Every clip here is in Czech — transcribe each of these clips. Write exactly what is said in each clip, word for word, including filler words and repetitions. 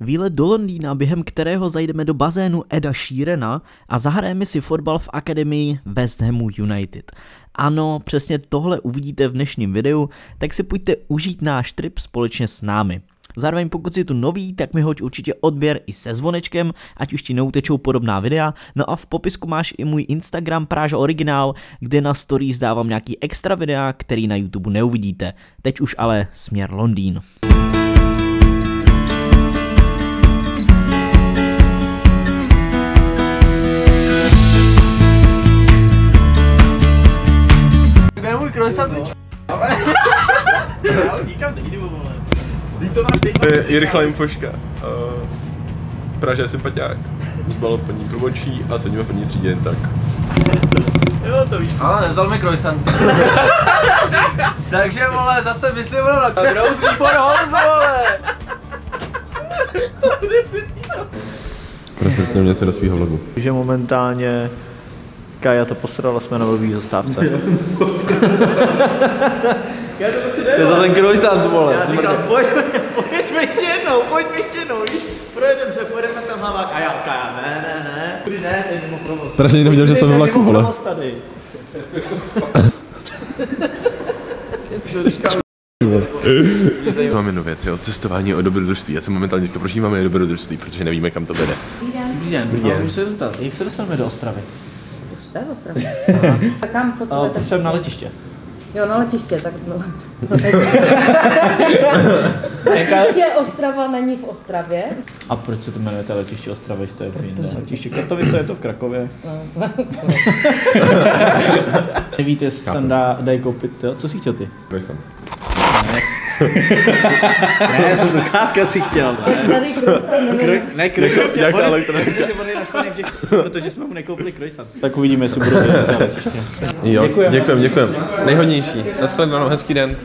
Výlet do Londýna, během kterého zajdeme do bazénu Eda Sheerana a zahrajeme si fotbal v akademii West Hamu United. Ano, přesně tohle uvidíte v dnešním videu, tak si pojďte užít náš trip společně s námi. Zároveň pokud jsi tu nový, tak mi hoď určitě odběr i se zvonečkem, ať už ti neutečou podobná videa. No a v popisku máš i můj Instagram Práža Originál, kde na stories dávám nějaký extra videa, který na YouTube neuvidíte. Teď už ale směr Londýn. Kde je můj croissant? Nikam nejdu, vole. Je, je rychlá infoška. Uh, Praže je sympatiák. Zbalo první průvodčí a sedíme v první třídě jen tak. Jo, to víš. Ale nevzal mi croissant. Takže, vole, zase myslím na Grousky for Homes, vole. Profitně něco do svýho vlogu. Takže momentálně Kaja to posrala, jsme na velký zastávce. Já jsem to je za ten croissant, vole. Já říkám, pojď, pojďme ještě jednou, pojďme ještě jednou, víš? Projedeme se, pojedeme tam hlava, Kaja, Kaja, ne, ne, ne. Kudy ne, to je mimo provoz. Strašně někdo viděl, že jsem ve vlaku, vole. Tady. Máme jednu věc, jo, cestování o dobrodružství. Já jsem momentálně teďka prožíváme dobrodružství, protože nevíme, kam to vede. Dobrý den, dobrý den. Jak se dostaneme do Ostravy? Už jste v Ostravě. A kam potřebujete? Potřebujeme na letiště. Jo, na letiště, tak no. Letiště Ostrava není v Ostravě. A proč se to jmenujete letiště Ostravy, to je v jinde? Letiště Katovice je to v Krakově. No. Nevíte, jestli tam dá, dají koupit, to? Co jsi chtěl ty? Croissant. Ne, sluchátka si chtěl. Tady croissant nevím. Ne, croissant, Nějaká elektronika. protože jsme mu nekoupili croissant. Tak uvidíme, jestli budou na letiště. Jo, děkujem, děkujem. Nejhodnější. Nashledanou, hezký den.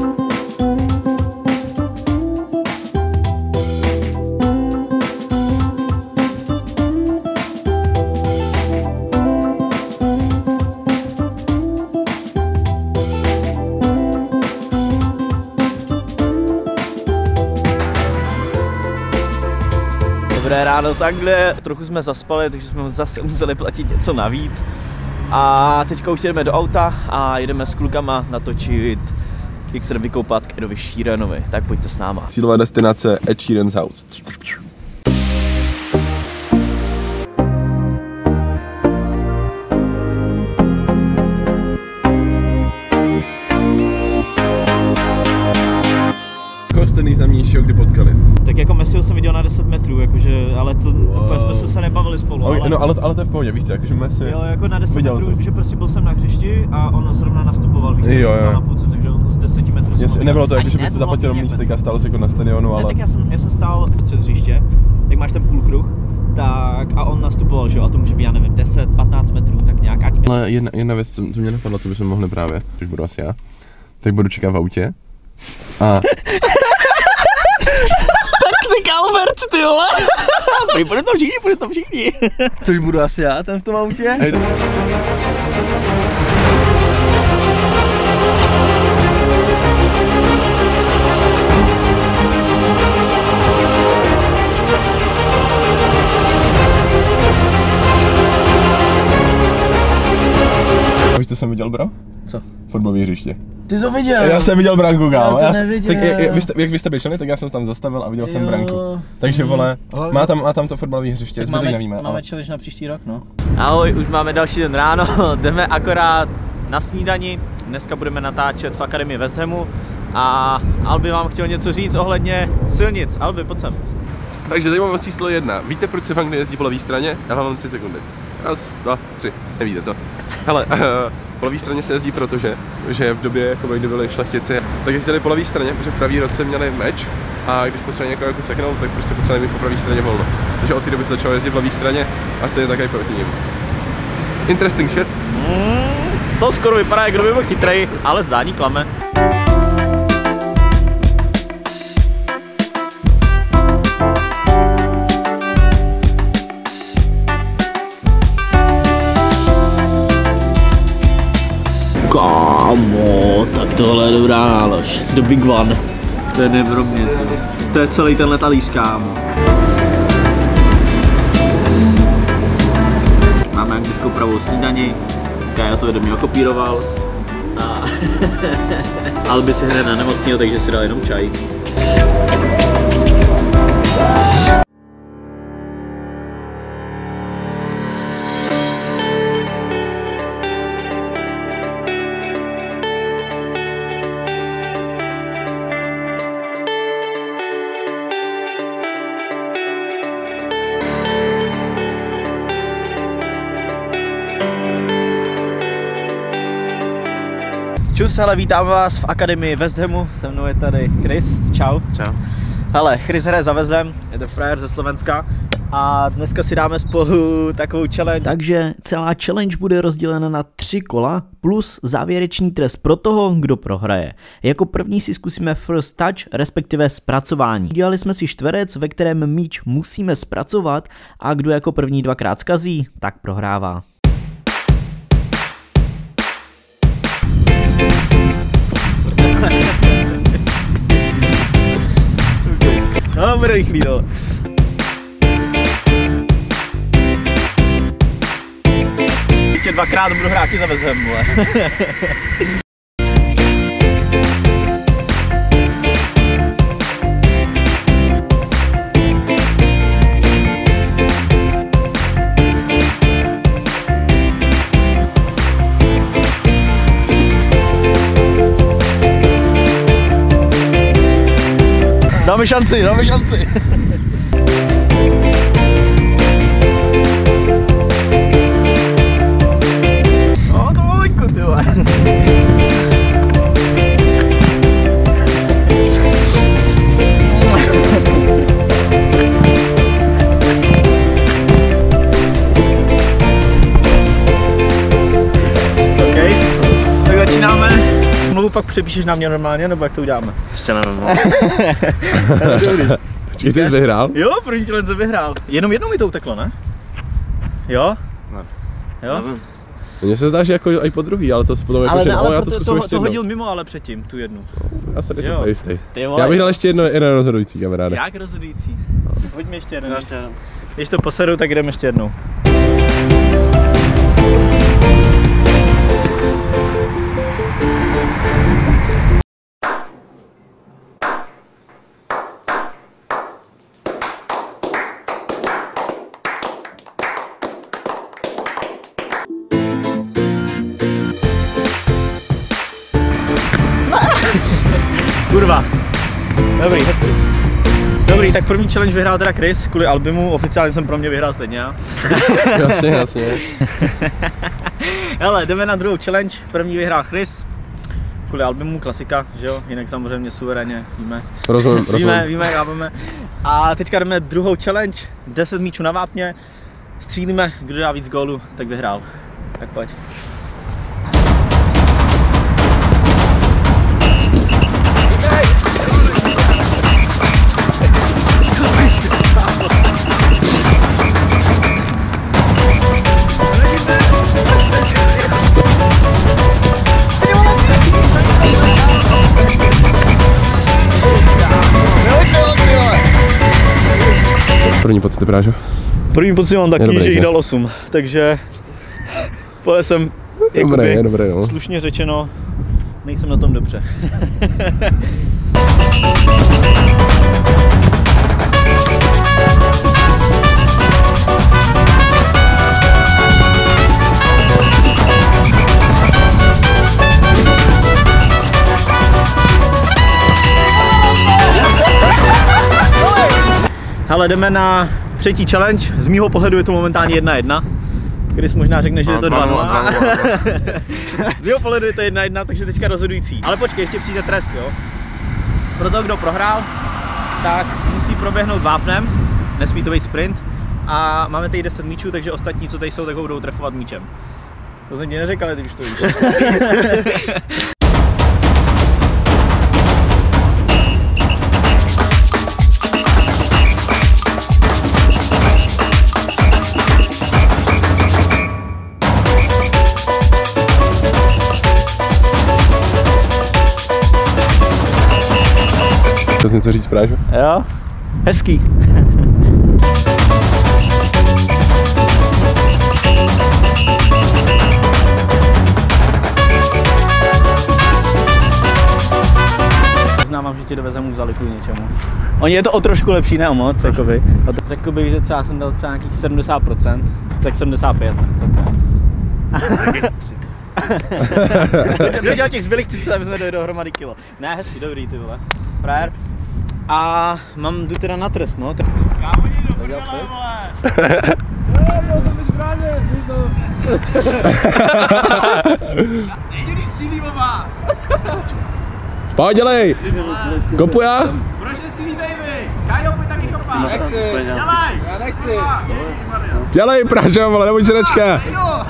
Dobré ráno z Anglie, trochu jsme zaspali, takže jsme zase museli platit něco navíc. A teďka už jdeme do auta a jedeme s klukama natočit, jak se vykoupat k Edovi Sheeranovi. Tak pojďte s náma. Cílová destinace Ed Sheeran's house. Koho jste nejznámějšího kdy potkali? Tak jako Messiho jsem viděl na deset metrů, jakože, ale to wow. Jsme se, se nebavili spolu. Okay, ale... No ale, ale to je v pohodě, víš co, jakože Messi. Jo, jako na deset viděl metrů, jsem. že prostě byl jsem na hřišti a on zrovna nastupoval, víš, jo, že jo. na půlce, takže on z deseti metrů jsem Yes, nebylo to jako, že ne, byste to bylo zaplatil lístek a stálo se jako na stadionu, ale... Ne, tak já jsem, já jsem stál před hřiště, jak máš ten půlkruh, tak a on nastupoval, že jo, a to může být, já nevím, deset patnáct metrů, tak nějak ani... Ale jedna, jedna věc, co, co mě napadla, co bychom mohli právě, když budu asi já, tak budu čekat v autě a... Taktika Albert, ty vole! Půjde tam všichni, půjde tam všichni. Což budu asi já, ten v tom autě? Hej, to... Víš, co jsem viděl, bro? Co? Fotbalové hřiště. Ty to viděl? Já jsem viděl branku, kámo. Já to Já neviděl. tak jak, jak, vy jste, jak vy jste běželi, tak já jsem se tam zastavil a viděl jo. jsem branku. Takže vole, má tam, má tam to fotbalové hřiště, zbytek máme, nevíme. Máme ale... challenge na příští rok, no. Ahoj, už máme další den ráno, jdeme akorát na snídani. Dneska budeme natáčet v akademii West Hamu a Albi vám chtěl něco říct ohledně silnic. Albi, pojď sem. Takže zajímavost číslo jedna. Víte, proč se v Anglii jezdí po levé straně? Já vám tři sekundy. Raz, dva, tři. Nevíte co? Hele, po levé straně se jezdí protože, že v době, jako kdy byli šlechtici, tak jezdili po levé straně, protože v pravý roce měli meč a když potřebovali někoho jako seknout, tak prostě potřebovali mít po pravé straně volno. Takže od té doby se začalo jezdit v levé straně a stejně tak i proti nim. Interesting shit. Mm, to skoro vypadá, jak kdo by byl chytrej, ale zdání klame. Kámo, tak tohle je dobrá nálož. The big one. To je nevrobně, to. To je celý tenhle talíř, kámo. Máme anglickou pravou snídani, já to vědomě okopíroval. A Albi si hned nanemocnil, takže si dal jenom čaj. Čus, hele, vítám vás v akademii West Hamu, se mnou je tady Chris, čau. Čau. Hele, Chris hraje za West Ham, je to frajer ze Slovenska a dneska si dáme spolu takovou challenge. Takže celá challenge bude rozdělena na tři kola plus závěrečný trest pro toho, kdo prohraje. Jako první si zkusíme first touch, respektive zpracování. Udělali jsme si čtverec, ve kterém míč musíme zpracovat a kdo jako první dvakrát zkazí, tak prohrává. No, bude rychlý, no. Ještě dvakrát budu hrát i za West Ham, vole. Dáme šanci, dáme šanci. No, to malinko, ty vole. OK, tak začínáme. Smlouvu pak přepíšeš na mě normálně, nebo jak to uděláme? Ještě nevím, no. Počkej, ty jsi vyhrál? Jo, první challenge jsem vyhrál. Jenom jednou mi to uteklo, ne? Jo? Ne. Jo? Mně se zdá, že jako i po druhý, ale to se potom jako, ale že ne, ale no, já to to, zkusím to, ještě to hodil jednou. mimo, ale předtím, tu jednu. Já se nejsem jistý. Ty vole, Já bych dal ještě jedno, jeden rozhodující, kamaráde. Jak rozhodující? Hoď mi ještě jeden. Ještě jeden. Když to poseru, tak jdeme ještě jednou. Kurva. Dobrý, hezky. Dobrý, tak první challenge vyhrál teda Chris, kvůli albumu, oficiálně jsem pro mě vyhrál stejně já. Jasně, jasně. Hele, jdeme na druhou challenge, první vyhrál Chris, kvůli albumu, klasika, že jo, jinak samozřejmě suverénně, víme. Rozumím, rozumím. Víme, víme, chápeme. A teďka jdeme druhou challenge, deset míčů na vápně, střílíme, kdo dá víc gólů, tak vyhrál. Tak pojď. První pocity, Prážo? První pocit mám taky, dobrý, že jich že? dal osm, takže pole jsem Dobré, jakoby, dobré, no. slušně řečeno, nejsem na tom dobře. Hele, jdeme na třetí challenge, z mýho pohledu je to momentálně jedna jedna. Chris možná řekne, že je to dva nula. Z mýho pohledu je to jedna jedna, takže teďka rozhodující. Ale počkej, ještě přijde trest, jo. Pro toho, kdo prohrál, tak musí proběhnout vápnem, nesmí to být sprint. A máme tady deset míčů, takže ostatní, co tady jsou, tak ho budou trefovat míčem. To jsem ti neřekl, ale ty už to víš. zase něco říct, Prážo? Jo, hezký. Znám, že tě dovezem vzali kvůli něčemu. Oni je to o trošku lepší, ne o moc, jakoby. Řekl bych, že třeba jsem dal třeba nějakých sedmdesát procent, tak sedmdesát pět procent. Dodělal těch zbylých třicet, aby jsme dojeli dohromady kilo. Ne, hezky, dobrý ty vole. Frajer. A mám, jdu teda na trest, no. Tak... Kámo, jdi do prdele, vole! Co? Měl jsem být právě, to... Nejde, když střílí oba! Pojď, dělej! Kopu já? Proč nestřílíte i vy? Kájo, pojď taky kopat! Nechci! Dělej! Já nechci! Dělej, Prážo, vole, neboj se nečka!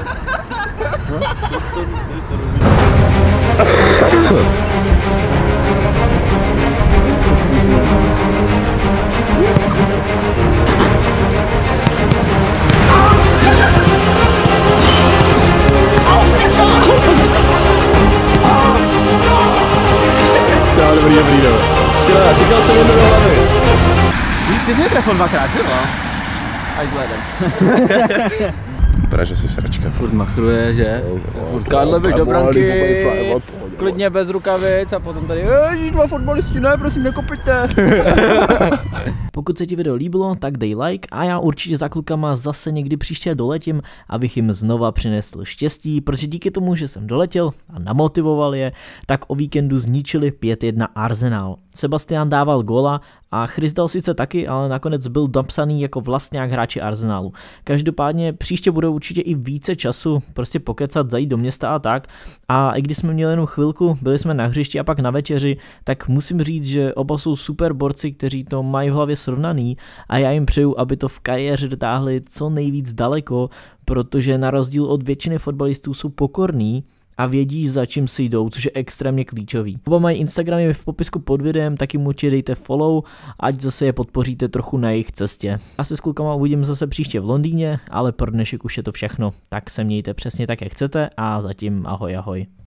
Jo, dobrý, dobrý, dobrý. Škoda, čekal jsem jednou do hlavy. Ty jsi mě trefil dvakrát, že jo? Až vzhledem. Práže si sračka. Furt machruje, že? Furt kádle běž do branky, klidně bez rukavic a potom tady ježí, dva fotbalisti, ne, prosím, nekopejte. Pokud se ti video líbilo, tak dej like a já určitě za klukama zase někdy příště doletím, abych jim znova přinesl štěstí, protože díky tomu, že jsem doletěl a namotivoval je, tak o víkendu zničili pět jedna Arsenal. Sebastian dával góla a Chris dal sice taky, ale nakonec byl napsaný jako vlastňák hráči Arsenalu. Každopádně příště bude určitě i více času prostě pokecat, zajít do města a tak. A i když jsme měli jenom chvilku, byli jsme na hřišti a pak na večeři, tak musím říct, že oba jsou super borci, kteří to mají v hlavě srovnaný a já jim přeju, aby to v kariéře dotáhli co nejvíc daleko, protože na rozdíl od většiny fotbalistů jsou pokorní a vědí, za čím si jdou, což je extrémně klíčový. Oba mají Instagramy v popisku pod videem, taky mu určitě dejte follow, ať zase je podpoříte trochu na jejich cestě. Asi s klukama uvidím zase příště v Londýně, ale pro dnešek už je to všechno. Tak se mějte přesně tak, jak chcete a zatím ahoj ahoj.